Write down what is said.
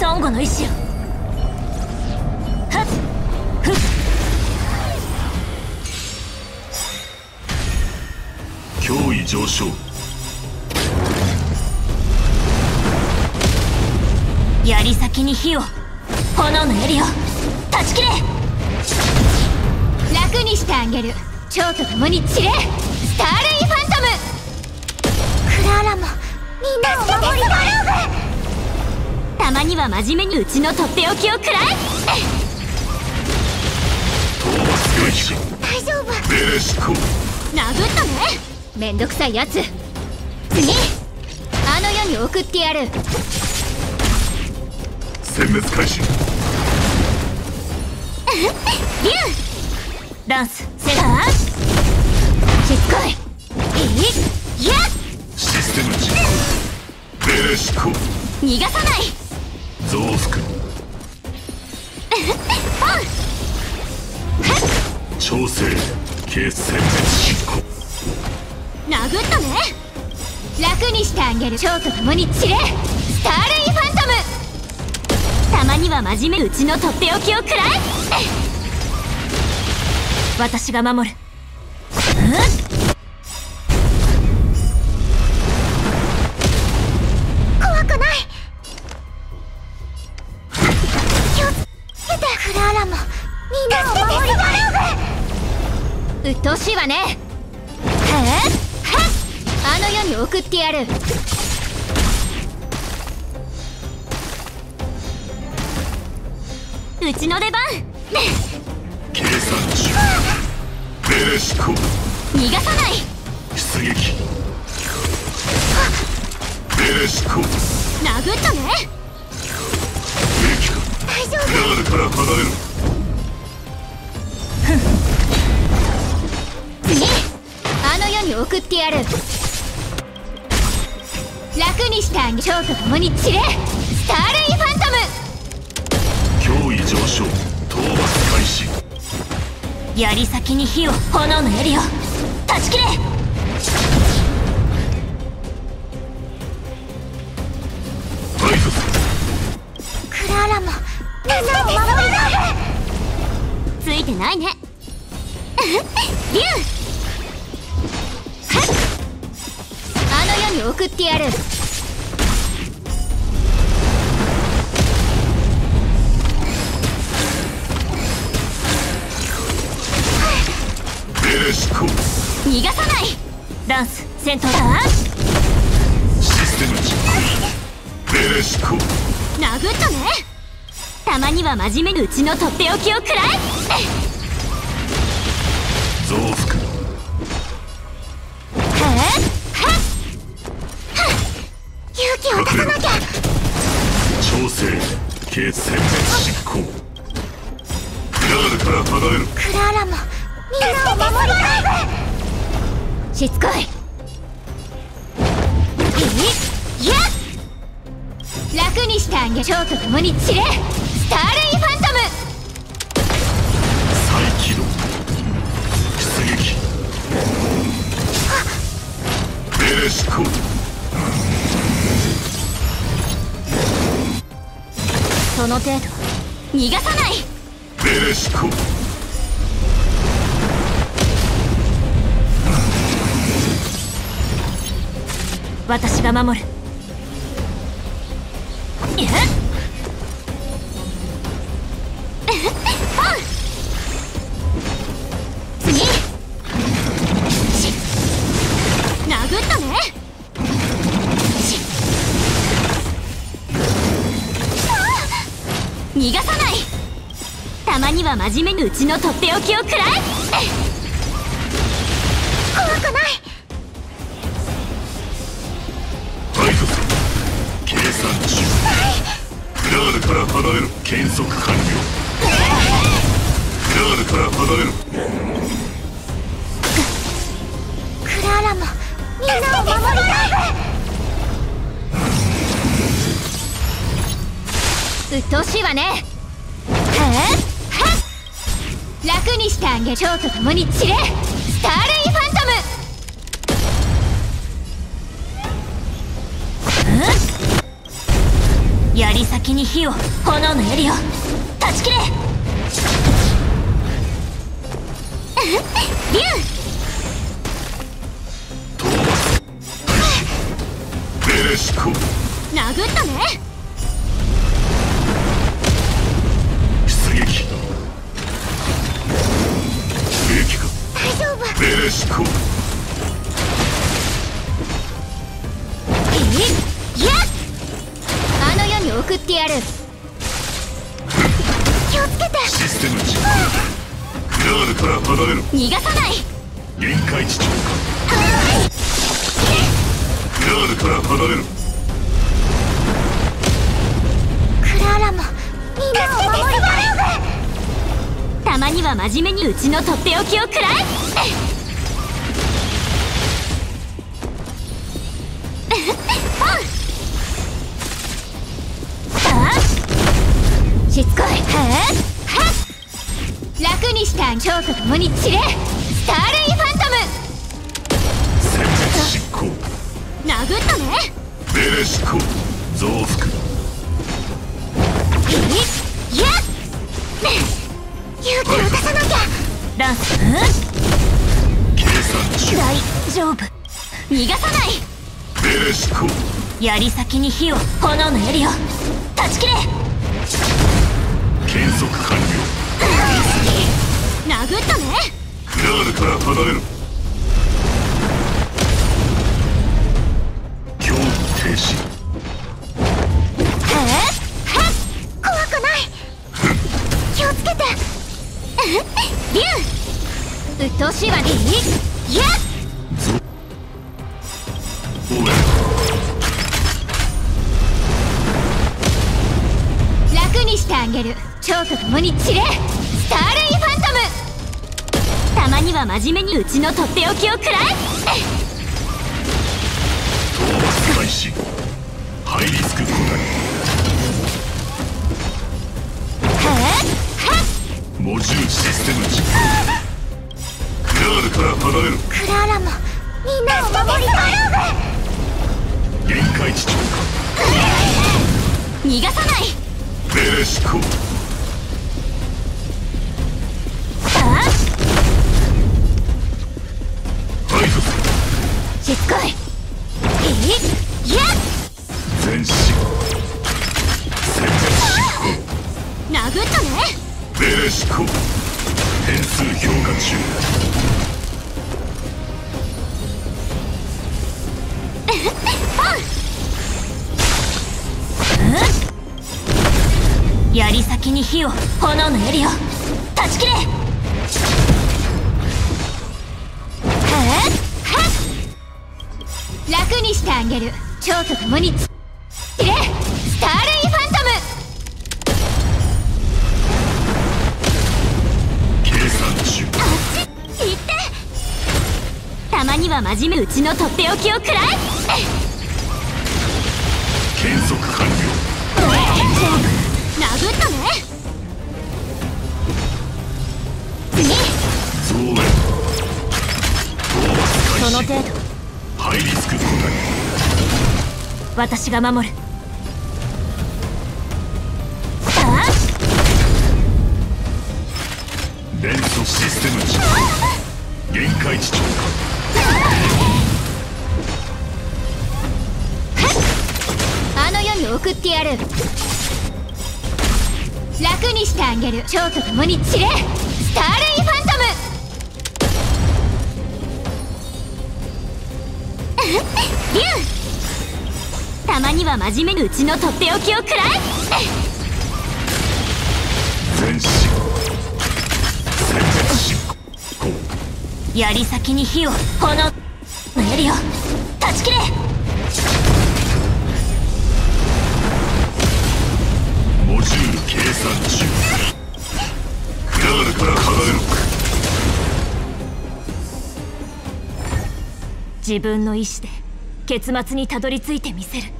孫悟の意志よ。はっふっ。 脅威上昇。 槍先に火を、炎の槍を断ち切れ。 楽にしてあげる。蝶と共に散れ、スターレイファントム。クラーラもみんなを守りたい。 たまには真面目にうちのとっておきを食らえ。 討伐開始。 大丈夫。 ベレシコ。 殴ったね。 めんどくさいやつ。次あの世に送ってやる。 殲滅開始。 竜ダンスセダーしつこい。 やっシステム実行。ベレシコ。 逃がさない。 増幅。調整計殲滅執行。 殴ったね。 楽にしてあげる。蝶と共に散れ、スターレイファントム。 たまには真面目うちのとっておきを食らえ。私が守る。 怖くない。気をつけて。クラーラもみんなを守りたい。鬱陶しいわね。あの世に送ってやる。 うちの出番。 計算中。ベレシコ。 逃がさない。 出撃。ベレシコ。 殴ったね。 兵器か。 大丈夫。 クラールから離れる。 次あの世に送ってやる。楽にしてあげ。蝶と共に散れ、スターレイファントム。 脅威上昇。討伐開始。 槍先に火を、炎の槍を断ち切れ。 ライト。 クラーラもみんなを守りたい。 ついてないね。竜あの世に送ってやる。 ベレシコ。 逃がさない。ダンス戦闘だ。 システム実行。ベレシコ。 殴ったね。たまには真面目にうちのとっておきを食らえ。 増幅。 勇気を出さなきゃ。 調整計殲滅執行。クラールから離れる。 クラーラもみんなを守りたい。しつこい。楽にしてあげ。蝶と共に散れ、スターレイファントム。 再起動。出撃。ベレシコ。 その程度。逃がさない。 ベレシコ。 私が守る。次殴ったね。逃がさない。たまには真面目にうちのとっておきを食らえ。 怖くない。 ライト。計算中。クラールから離れる。検測完了。クラールから離れる。 クラーラもみんなを守りたい。鬱陶しいわね。楽にしてあげ。蝶と共に散れ、スターレイファントム。 槍先に火を、炎の槍を断ち切れ。竜討伐開始。ベレシコ殴ったね。 出撃。兵器か。 大丈夫。 ベレシコいや、あの世に送ってやる。気をつけて。 システム実行。クラールから離れろ。 逃がさない。 限界値超過。クラールから離れろ。 クラーラもみんなを守りたい。 たまには真面目にうちのとっておきを食らえ。しつこい。楽にした蝶と共に散れ。スターレイファントム。 殲滅執行。 殴ったね。 ベレシコ増幅。 いや、勇気を出さなきゃ。 ランス計算中。 大丈夫。逃がさない。 ベレシコ槍先に火を、炎の槍を断ち切れ。 検測完了。 殴ったね。 クラールから離れろ。強度停止。 怖くない。気をつけて。 竜うっとうしいわね。 いや、 応援。 楽にしてあげる。蝶と共に散れ。スターレイファントム。たまには真面目にうちのとっておきを食らえ。 討伐開始。ハイリスク小谷。モジュールシステム実行。クラールから離れろ。 クラーラもみんなを守りたい。 限界値超逃がさない。 過。ベレシコ排除する。 しつこい。 いや、 全死。殲滅執殴ったね。 行。ベレシコ変数評価中。 槍先に火を、炎の槍を断ち切れ。楽にしてあげる。蝶と共に散れ。スターレイファントム。 計算中。 あっち行って。たまには真面目うちのとっておきを食らえ。 検測完了。 殴ったね。 増援。討伐開始。 その程度。 ハイリスク小谷。 私が守る。 連鎖システム実行。限界値超あの世に送ってやる。楽にしてあげる。蝶と共に散れ。スターレイファントム。竜たまには真面目にうちのとっておきを食らえ。 全死。殲滅執行。 槍先に火を、炎の槍を断ち切れ。 モジュール計算中。クラールから離れろ。 自分の意志で結末にたどり着いてみせる。